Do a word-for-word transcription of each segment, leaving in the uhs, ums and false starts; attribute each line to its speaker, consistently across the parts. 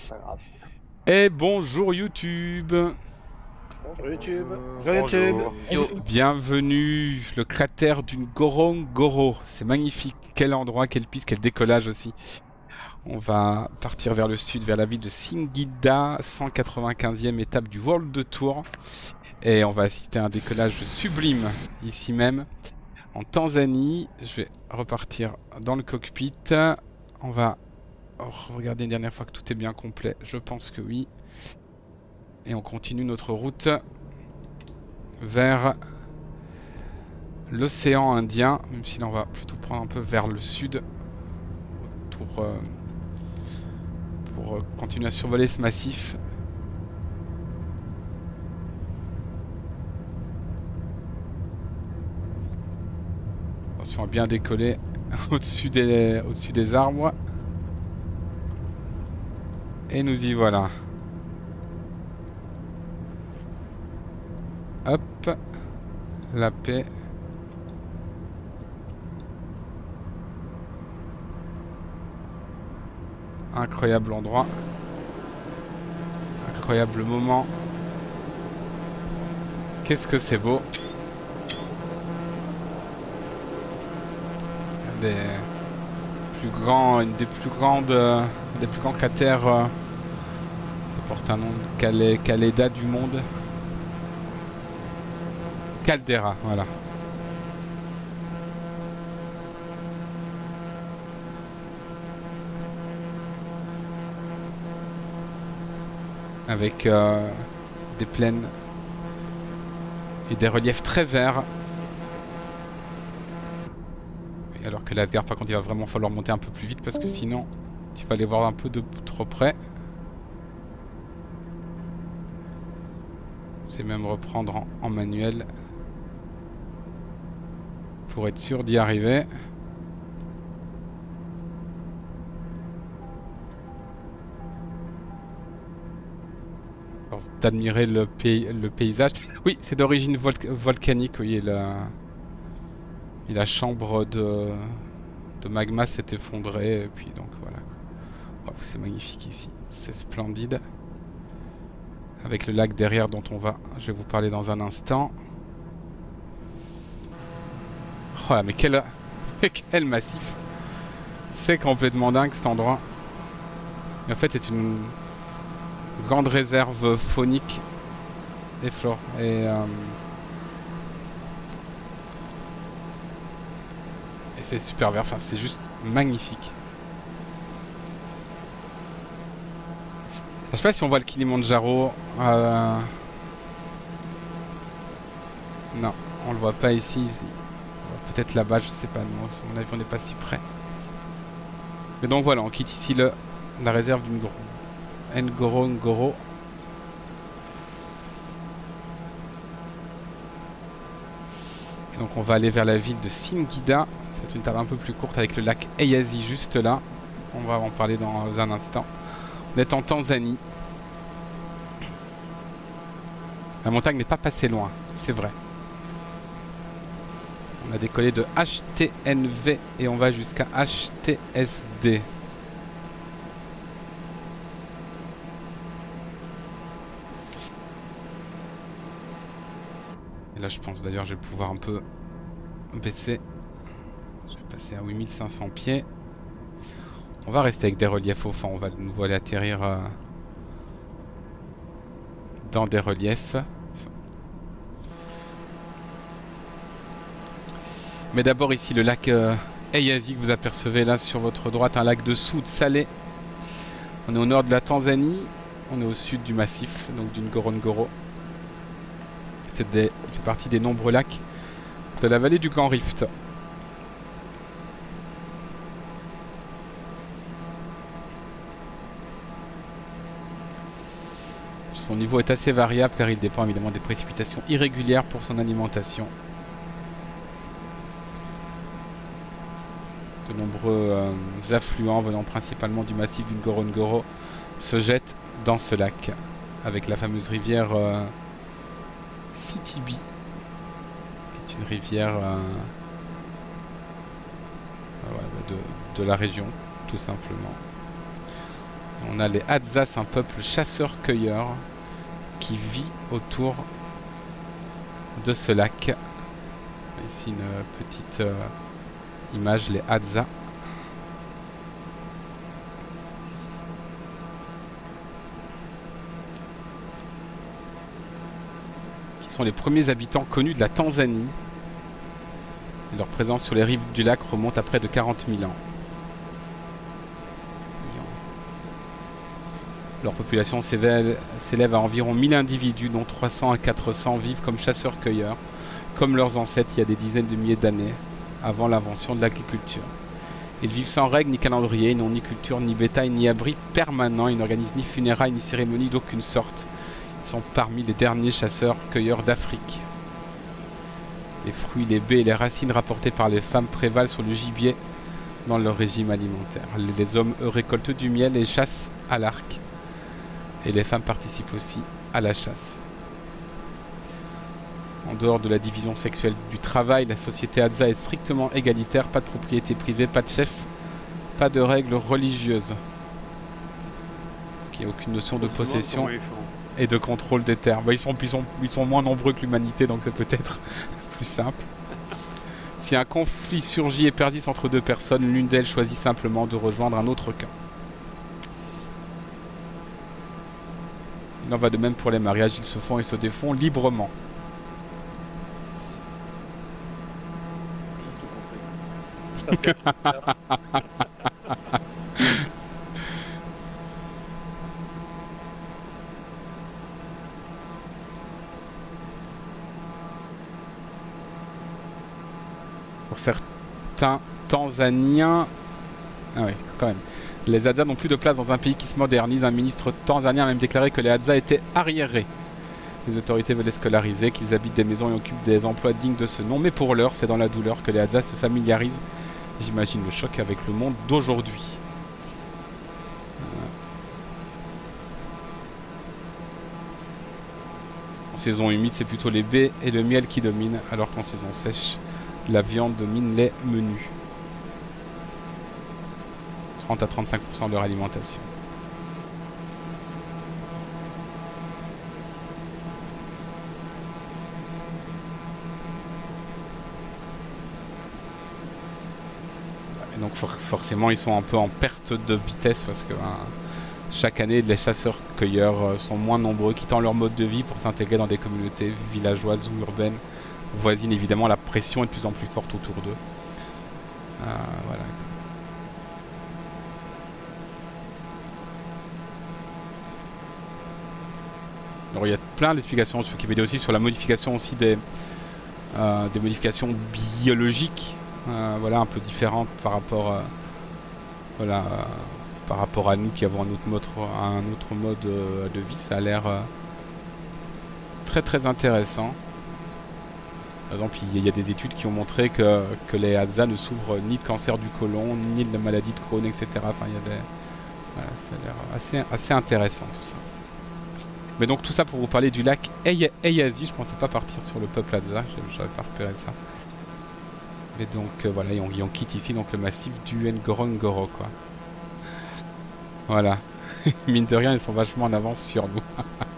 Speaker 1: c'est pas grave.
Speaker 2: Et bonjour YouTube.
Speaker 1: Bonjour YouTube.
Speaker 3: Bonjour YouTube.
Speaker 2: Yo, bienvenue, le cratère d'une Ngorongoro. C'est magnifique, quel endroit, quelle piste, quel décollage aussi. On va partir vers le sud, vers la ville de Singida, cent quatre-vingt-quinzième étape du World Tour. Et on va assister à un décollage sublime, ici même, en Tanzanie. Je vais repartir dans le cockpit. On va regarder une dernière fois que tout est bien complet. Je pense que oui. Et on continue notre route vers l'océan Indien, même si là on va plutôt prendre un peu vers le sud pour, euh, pour continuer à survoler ce massif. Attention à bien décoller au-dessus des, au-dessus des arbres. Et nous y voilà. Hop, la paix. Incroyable endroit. Incroyable moment. Qu'est-ce que c'est beau. Des plus grands, une des plus grandes, euh, des plus grands cratères. Euh, ça porte un nom de Calé, Caléda du monde. Caldeira, voilà. Avec euh, des plaines et des reliefs très verts. Et alors que l'Asgard, par contre, il va vraiment falloir monter un peu plus vite parce que sinon, il va aller voir un peu de trop près. Je vais même reprendre en, en manuel pour être sûr d'y arriver. D'admirer le, pays, le paysage. Oui, c'est d'origine vol volcanique. Oui, et la, et la chambre de, de magma s'est effondrée. Et puis donc voilà. Oh, c'est magnifique ici. C'est splendide. Avec le lac derrière dont on va, je vais vous parler dans un instant. Oh là, mais quel, quel massif. C'est complètement dingue cet endroit. Et en fait, c'est une grande réserve faunique et flore. Et, euh, et c'est super vert. Enfin, c'est juste magnifique. Je sais pas si on voit le Kilimandjaro. Euh... Non, on le voit pas ici. Peut-être là-bas, je sais pas. Non, à mon avis, on n'est pas si près. Mais donc voilà, on quitte ici le, la réserve du Ngorongoro. Et donc on va aller vers la ville de Singida. C'est une étape un peu plus courte avec le lac Eyasi juste là. On va en parler dans un instant. On est en Tanzanie. La montagne n'est pas passée loin, c'est vrai. On a décollé de H T N V et on va jusqu'à H T S D. Et là je pense d'ailleurs je vais pouvoir un peu baisser. Je vais passer à huit mille cinq cents pieds. On va rester avec des reliefs au fond, on va de nouveau aller atterrir euh, dans des reliefs. Mais d'abord ici le lac euh, Eyasi que vous apercevez là sur votre droite, un lac de soude salé. On est au nord de la Tanzanie, on est au sud du massif, donc du Ngorongoro. C'est des, il fait partie des nombreux lacs de la vallée du Grand Rift. Son niveau est assez variable car il dépend évidemment des précipitations irrégulières pour son alimentation. De nombreux euh, affluents venant principalement du massif du Ngorongoro se jettent dans ce lac avec la fameuse rivière euh, Sitibi, qui est une rivière euh, euh, ouais, de, de la région tout simplement. On a les Hadzas, un peuple chasseur-cueilleur qui vit autour de ce lac. Ici une petite euh, image, les Hadzas. Qui sont les premiers habitants connus de la Tanzanie. Et leur présence sur les rives du lac remonte à près de quarante mille ans. Leur population s'élève à environ mille individus, dont trois cents à quatre cents vivent comme chasseurs-cueilleurs, comme leurs ancêtres il y a des dizaines de milliers d'années, avant l'invention de l'agriculture. Ils vivent sans règles ni calendrier, ils n'ont ni culture, ni bétail, ni abri permanent, ils n'organisent ni funérailles, ni cérémonies d'aucune sorte. Ils sont parmi les derniers chasseurs-cueilleurs d'Afrique. Les fruits, les baies et les racines rapportées par les femmes prévalent sur le gibier dans leur régime alimentaire. Les hommes, eux, récoltent du miel et chassent à l'arc. Et les femmes participent aussi à la chasse. En dehors de la division sexuelle du travail, la société Hadza est strictement égalitaire, pas de propriété privée, pas de chef, pas de règles religieuses. Il n'y a aucune notion de possession et de contrôle des terres. Bah, ils, sont, ils, sont, ils sont moins nombreux que l'humanité, donc c'est peut-être plus simple. Si un conflit surgit et persiste entre deux personnes, l'une d'elles choisit simplement de rejoindre un autre camp. Il en va de même pour les mariages, ils se font et se défont librement. Pour certains Tanzaniens... Ah oui, quand même. Les Hadza n'ont plus de place dans un pays qui se modernise. Un ministre tanzanien a même déclaré que les Hadza étaient arriérés. Les autorités veulent les scolariser, qu'ils habitent des maisons et occupent des emplois dignes de ce nom. Mais pour l'heure, c'est dans la douleur que les Hadza se familiarisent. J'imagine le choc avec le monde d'aujourd'hui. En saison humide, c'est plutôt les baies et le miel qui dominent, alors qu'en saison sèche, la viande domine les menus. trente à trente-cinq pour cent de leur alimentation. Et donc for forcément ils sont un peu en perte de vitesse parce que hein, chaque année les chasseurs-cueilleurs euh, sont moins nombreux, quittant leur mode de vie pour s'intégrer dans des communautés villageoises ou urbaines voisines. Évidemment la pression est de plus en plus forte autour d'eux. Euh, voilà. Alors il y a plein d'explications sur Wikipédia aussi sur la modification aussi des, euh, des modifications biologiques, euh, voilà, un peu différentes par rapport, euh, voilà, euh, par rapport à nous qui avons un autre mode, un autre mode euh, de vie. Ça a l'air euh, très très intéressant. Par exemple, il y a des études qui ont montré que, que les Hadza ne souffrent ni de cancer du côlon, ni de la maladie de Crohn, et cetera. Enfin, il y a des, voilà, ça a l'air assez, assez intéressant tout ça. Mais donc tout ça pour vous parler du lac Eyazi. Je pensais pas partir sur le peuple Hadza, j'avais pas repéré ça. Mais donc euh, voilà, et on, et on quitte ici donc le massif du Ngorongoro quoi. Voilà. Mine de rien, ils sont vachement en avance sur nous.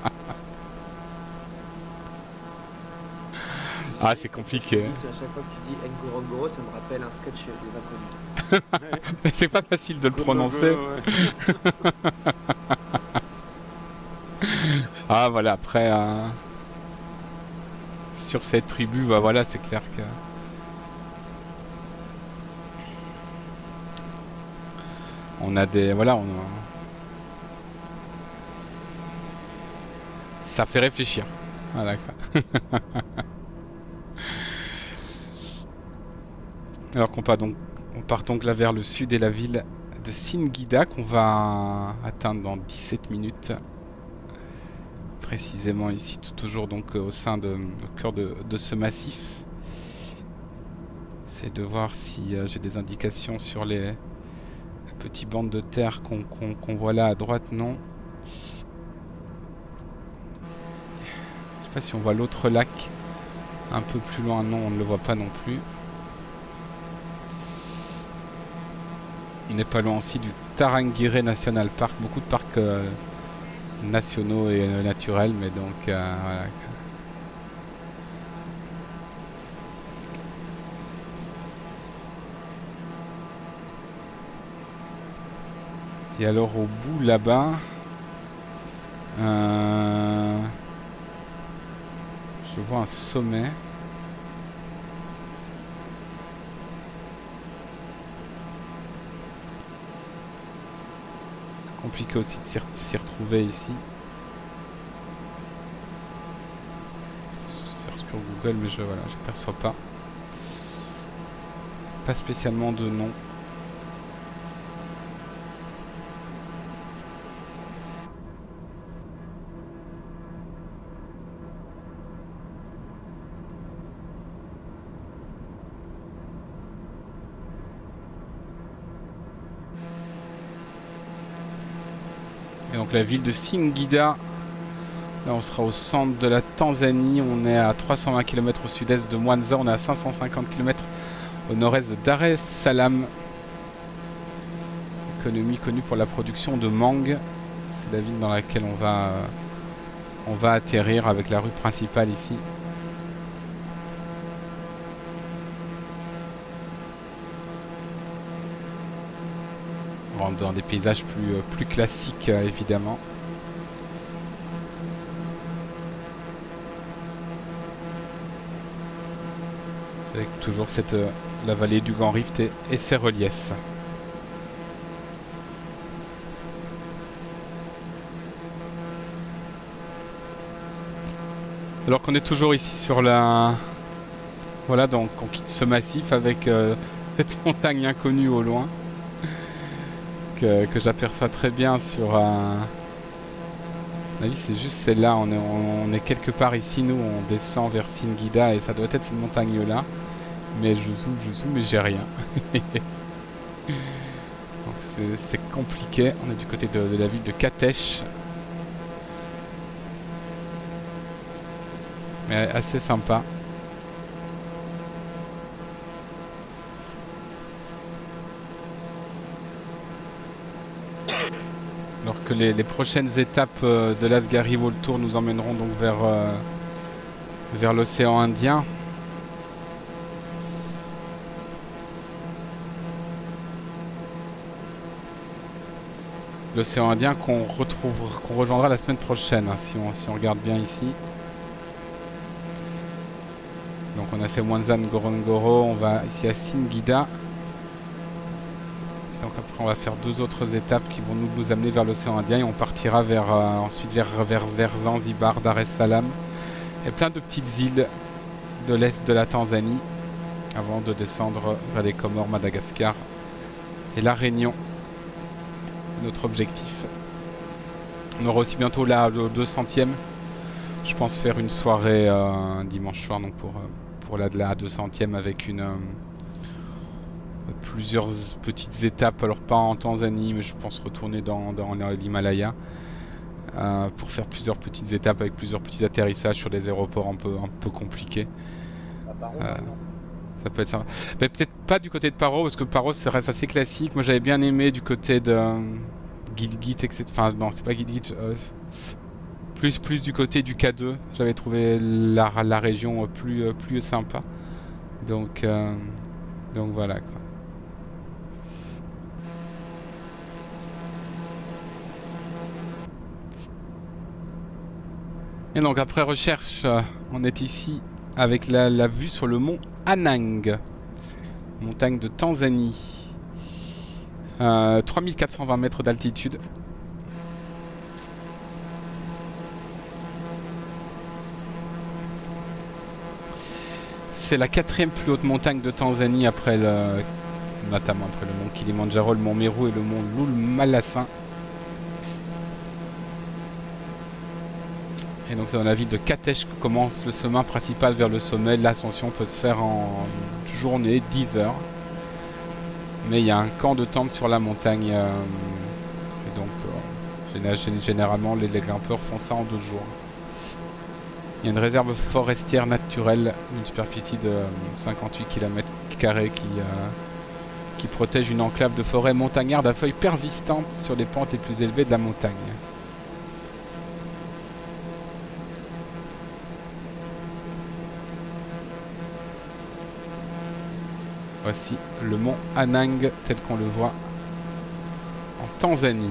Speaker 2: Ah, c'est compliqué.
Speaker 3: À chaque fois que tu dis Ngorongoro, ça me rappelle un sketch des Inconnus.
Speaker 2: Mais c'est pas facile de le prononcer. Ah voilà, après euh, sur cette tribu, bah voilà, c'est clair que on a des voilà, on a... ça fait réfléchir. Voilà quoi. Alors qu'on part donc on part donc là vers le sud et la ville de Singida qu'on va atteindre dans dix-sept minutes. Précisément ici, tout toujours donc euh, au sein de, au cœur de, de ce massif. C'est de voir si euh, j'ai des indications sur les petites bandes de terre qu'on qu'on, qu'on voit là à droite, non. Je sais pas si on voit l'autre lac un peu plus loin, non, on ne le voit pas non plus. On n'est pas loin aussi du Tarangire National Park, beaucoup de parcs euh, nationaux et euh, naturels, mais donc euh, voilà. Et alors au bout là-bas, euh, je vois un sommet. C'est compliqué aussi de s'y re- s'y retrouver ici. Je vais faire sur Google, mais je voilà, j'aperçois pas. Pas spécialement de nom. Et donc la ville de Singida, là on sera au centre de la Tanzanie, on est à trois cent vingt kilomètres au sud-est de Mwanza, on est à cinq cent cinquante kilomètres au nord-est de Dar es Salaam. Économie connue pour la production de mangue, c'est la ville dans laquelle on va, euh, on va atterrir avec la rue principale ici. On rentre dans des paysages plus, euh, plus classiques euh, évidemment. Avec toujours cette, euh, la vallée du Grand Rift et, et ses reliefs. Alors qu'on est toujours ici sur la... Voilà, donc on quitte ce massif avec euh, cette montagne inconnue au loin. Que, que j'aperçois très bien sur un... À mon avis c'est juste celle-là, on est, on est quelque part ici, nous on descend vers Singida et ça doit être cette montagne là. Mais je zoome, je zoome mais j'ai rien. Donc c'est compliqué, on est du côté de, de la ville de Katesh. Mais assez sympa. Alors que les, les prochaines étapes euh, de l'Asgari World Tour nous emmèneront donc vers, euh, vers l'océan Indien. L'océan Indien qu'on retrouve, qu'on rejoindra la semaine prochaine, hein, si, on, si on regarde bien ici. Donc on a fait Mwanza Ngorongoro, on va ici à Singida. Donc après on va faire deux autres étapes qui vont nous, nous amener vers l'océan Indien et on partira vers, euh, ensuite vers, vers, vers Zanzibar, Dar es Salaam et plein de petites îles de l'est de la Tanzanie avant de descendre vers les Comores, Madagascar et la Réunion. Notre objectif. On aura aussi bientôt là le deux centième. Je pense faire une soirée euh, dimanche soir donc pour, pour la, la deux centième avec une... Euh, plusieurs petites étapes, alors pas en Tanzanie mais je pense retourner dans, dans l'Himalaya euh, pour faire plusieurs petites étapes avec plusieurs petits atterrissages sur des aéroports un peu, un peu compliqués. Euh, ça peut être sympa. Mais peut-être pas du côté de Paro parce que Paro ça reste assez classique. Moi j'avais bien aimé du côté de euh, Gilgit, et cetera. Enfin non c'est pas Gilgit, euh, plus, plus du côté du K deux. J'avais trouvé la, la région plus, plus sympa. Donc, euh, donc voilà quoi. Et donc après recherche, euh, on est ici avec la, la vue sur le mont Anang, montagne de Tanzanie, euh, trois mille quatre cent vingt mètres d'altitude. C'est la quatrième plus haute montagne de Tanzanie après le, notamment après le mont Kilimandjaro, le mont Meru et le mont Loulmalassa. Et donc c'est dans la ville de Katesh que commence le chemin principal vers le sommet. L'ascension peut se faire en une journée, dix heures. Mais il y a un camp de tente sur la montagne. Euh, et donc euh, généralement les, les grimpeurs font ça en deux jours. Il y a une réserve forestière naturelle d'une superficie de euh, cinquante-huit kilomètres carrés qui, euh, qui protège une enclave de forêt montagnarde à feuilles persistantes sur les pentes les plus élevées de la montagne. Voici le mont Anang tel qu'on le voit en Tanzanie.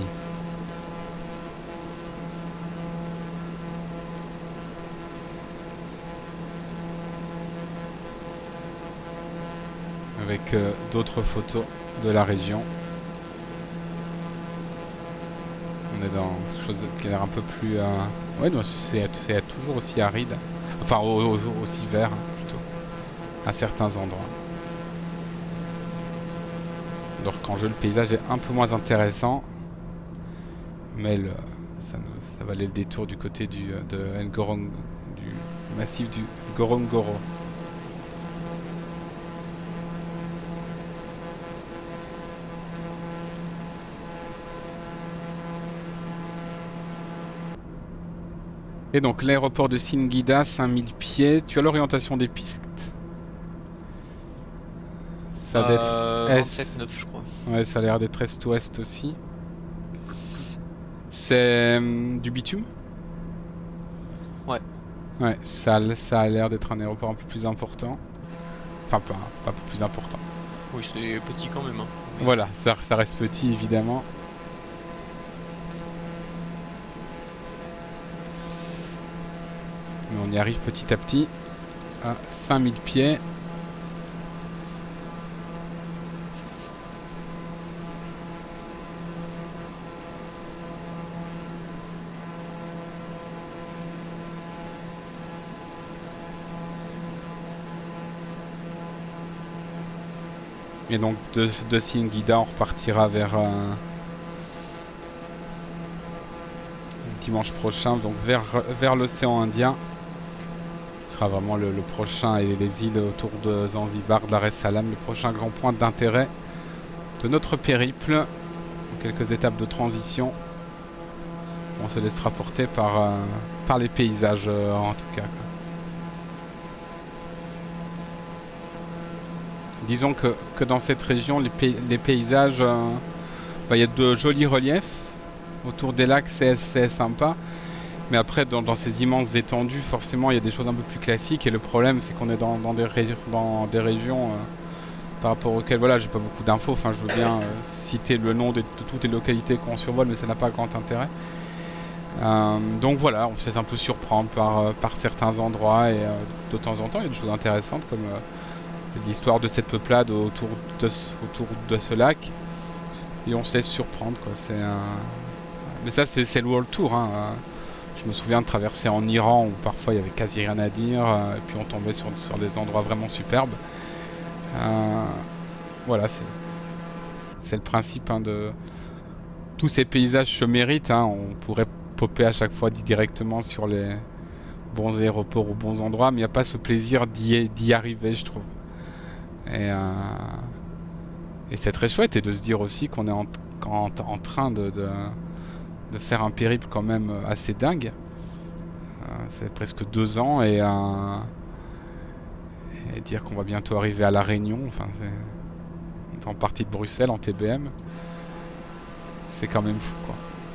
Speaker 2: Avec euh, d'autres photos de la région. On est dans quelque chose qui a l'air un peu plus... Euh... Ouais, c'est toujours aussi aride. Enfin, au, au, aussi vert, hein, plutôt. À certains endroits. Alors qu'en jeu, le paysage est un peu moins intéressant. Mais le, ça, ça valait le détour du côté du, de Ngorong, du massif du Ngorongoro. Et donc l'aéroport de Singida, cinq mille pieds. Tu as l'orientation des pistes? Ça doit être
Speaker 4: euh,
Speaker 2: est...
Speaker 4: vingt-sept neuf, je crois.
Speaker 2: Ouais, ça a l'air d'être est-ouest aussi. C'est euh, du bitume?
Speaker 4: Ouais.
Speaker 2: Ouais, ça, ça a l'air d'être un aéroport un peu plus important. Enfin, pas, pas plus important.
Speaker 4: Oui, c'est petit quand même. Hein. Mais...
Speaker 2: Voilà, ça, ça reste petit évidemment. Mais on y arrive petit à petit à cinq mille pieds. Et donc de, de Singida on repartira vers euh, dimanche prochain, donc vers, vers l'océan Indien. Ce sera vraiment le, le prochain, et les îles autour de Zanzibar, Dar es Salaam, le prochain grand point d'intérêt de notre périple. Donc, quelques étapes de transition. On se laissera porter par, euh, par les paysages euh, en tout cas. Disons que, que dans cette région, les, pay les paysages, euh, bah, y a de jolis reliefs. Autour des lacs, c'est sympa. Mais après, dans, dans ces immenses étendues, forcément, il y a des choses un peu plus classiques. Et le problème, c'est qu'on est dans, dans, des dans des régions euh, par rapport auxquelles, voilà, j'ai pas beaucoup d'infos. Enfin, je veux bien euh, citer le nom de, de toutes les localités qu'on survole, mais ça n'a pas grand intérêt. Euh, donc voilà, on se laisse un peu surprendre par, euh, par certains endroits. Et euh, de temps en temps, il y a des choses intéressantes comme... Euh, l'histoire de cette peuplade autour de, ce, autour de ce lac, et on se laisse surprendre quoi. C'est un... mais ça c'est le World Tour hein. Je me souviens de traverser en Iran où parfois il y avait quasi rien à dire, et puis on tombait sur, sur des endroits vraiment superbes. Euh... voilà, c'est le principe hein, de tous ces paysages se méritent hein. On pourrait popper à chaque fois directement sur les bons aéroports ou bons endroits, mais il n'y a pas ce plaisir d'y arriver, je trouve. Et, euh, et c'est très chouette, et de se dire aussi qu'on est en, en, en train de, de, de faire un périple quand même assez dingue. Euh, ça fait presque deux ans, et, euh, et dire qu'on va bientôt arriver à La Réunion, enfin, on est en partie de Bruxelles en T B M, c'est quand même fou quoi.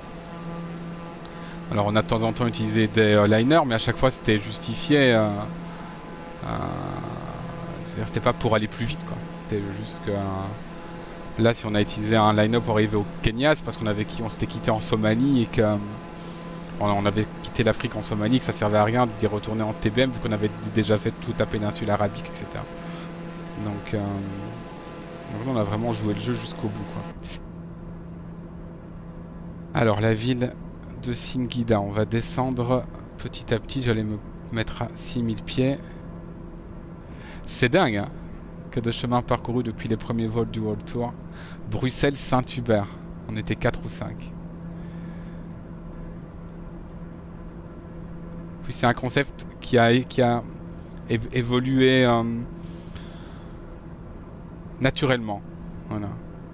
Speaker 2: Alors on a de temps en temps utilisé des euh, liners, mais à chaque fois c'était justifié. Euh, euh, C'était pas pour aller plus vite quoi. C'était juste que... Euh, là si on a utilisé un line-up pour arriver au Kenya, c'est parce qu'on avait on s'était quitté en Somalie et que... Euh, on avait quitté l'Afrique en Somalie, que ça servait à rien d'y retourner en T B M vu qu'on avait déjà fait toute la péninsule arabique, et cetera. Donc, euh, donc on a vraiment joué le jeu jusqu'au bout quoi. Alors la ville de Singida, on va descendre petit à petit, j'allais me mettre à six mille pieds. C'est dingue hein, que de chemin parcouru depuis les premiers vols du World Tour. Bruxelles-Saint-Hubert, on était quatre ou cinq. Puis c'est un concept qui a, qui a évolué euh, naturellement. Voilà.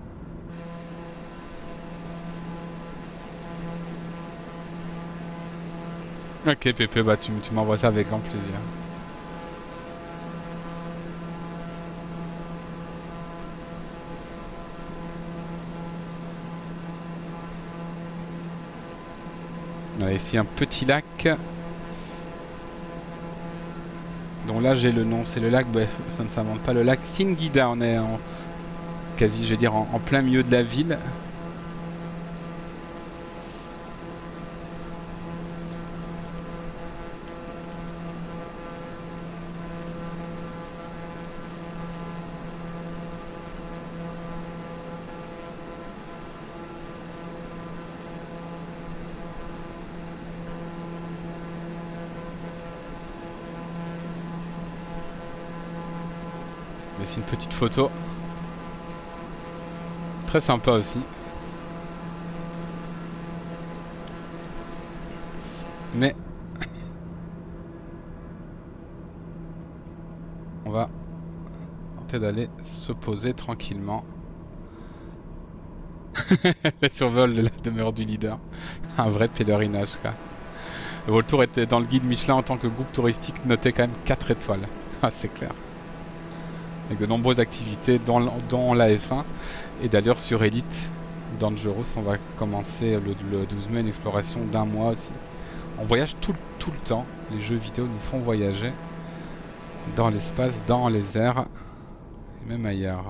Speaker 2: Ok Pépé, bah tu, tu m'envoies ça avec grand plaisir. a ici un petit lac. Donc là j'ai le nom, c'est le lac, bref, ça ne s'invente pas, le lac Singida. On est en quasi, je vais dire, en, en plein milieu de la ville. Mais c'est une petite photo. Très sympa aussi. Mais on va tenter d'aller se poser tranquillement. Le survol de la demeure du leader. Un vrai pèlerinage quoi. Le World Tour était dans le guide Michelin en tant que groupe touristique noté quand même quatre étoiles. Ah c'est clair. Avec de nombreuses activités dont, dont la F un. Et d'ailleurs sur Elite Dangerous on va commencer le, le douze mai une exploration d'un mois aussi. On voyage tout, tout le temps, les jeux vidéo nous font voyager dans l'espace, dans les airs et même ailleurs.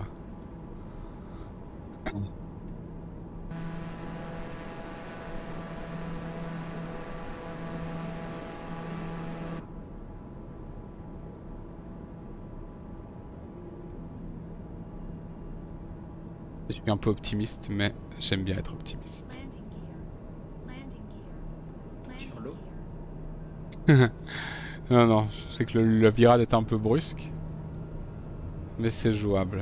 Speaker 2: Je suis un peu optimiste, mais j'aime bien être optimiste.
Speaker 3: Sur l'eau.
Speaker 2: Non, non, je sais que le, le virage est un peu brusque, mais c'est jouable.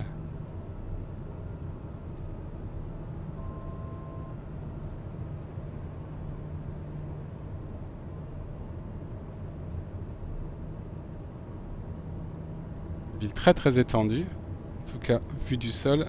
Speaker 2: Ville très très étendue, en tout cas vue du sol.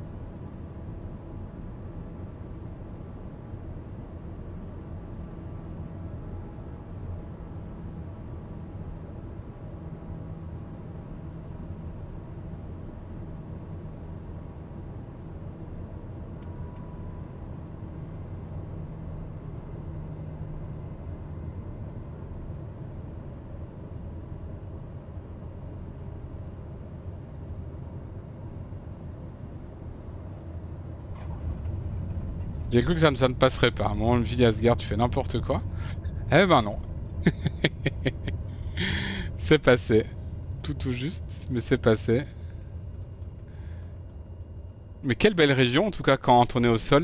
Speaker 2: J'ai cru que ça ne, ça ne passerait pas. À un moment, le vie Asgard, tu fais n'importe quoi. Eh ben non. C'est passé. Tout tout juste, mais c'est passé. Mais quelle belle région, en tout cas, quand on est au sol.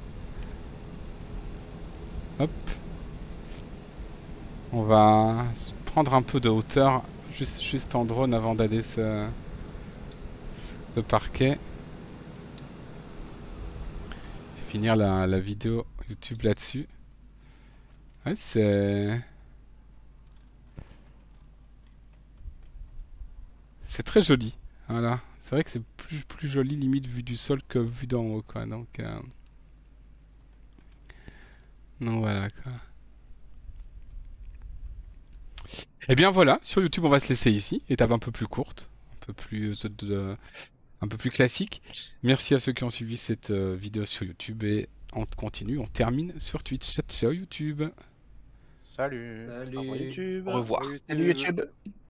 Speaker 2: Hop. On va prendre un peu de hauteur, juste, juste en drone, avant d'aller se, se parquer. Finir la, la vidéo YouTube là-dessus. Ouais, c'est... C'est très joli. Voilà. C'est vrai que c'est plus, plus joli limite vue du sol que vue d'en haut, quoi. Donc, euh... donc voilà, quoi. Et bien voilà, sur YouTube on va se laisser ici. Étape un peu plus courte, un peu plus... Euh, de... un peu plus classique. Merci à ceux qui ont suivi cette euh, vidéo sur YouTube et on continue, on termine sur Twitch. Ciao, ciao YouTube.
Speaker 1: Salut.
Speaker 3: Salut.
Speaker 1: Au revoir YouTube.
Speaker 4: Au revoir.
Speaker 1: Salut YouTube.